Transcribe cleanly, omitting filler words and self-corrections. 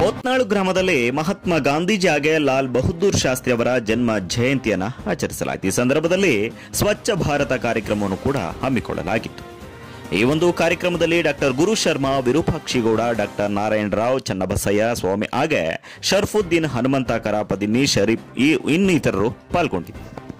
ಹೋತ್ನಾಳು ಗ್ರಾಮದಲ್ಲಿ ಮಹಾತ್ಮ ಗಾಂಧೀಜಿ ಹಾಗೆ ಲಾಲ್ ಬಹದ್ದೂರ್ ಶಾಸ್ತ್ರಿ ಅವರ ಜನ್ಮ ಜಯಂತಿಯನ್ನ ಆಚರಿಸಲಾಯಿತು. ಈ ಸಂದರ್ಭದಲ್ಲಿ ಸ್ವಚ್ಛ ಭಾರತ ಕಾರ್ಯಕ್ರಮವನ್ನು ಕೂಡ ಹಮ್ಮಿಕೊಳ್ಳಲಾಗಿತ್ತು. ಈ ಒಂದು ಕಾರ್ಯಕ್ರಮದಲ್ಲಿ ಡಾಕ್ಟರ್ ಗುರು ಶರ್ಮಾ, ವಿರೂಪಾಕ್ಷಿಗೌಡ, ಡಾಕ್ಟರ್ ನಾರಾಯಣ ರಾವ್, ಚನ್ನಬಸಯ್ಯ ಸ್ವಾಮಿ ಹಾಗೆ ಶರ್ಫುದ್ದೀನ್, ಹನುಮಂತ ಕರಾಪದಿನ್ನಿ, ಶರೀಫ್ ಇನ್ನಿತರರು ಪಾಲ್ಗೊಂಡಿದ್ದರು.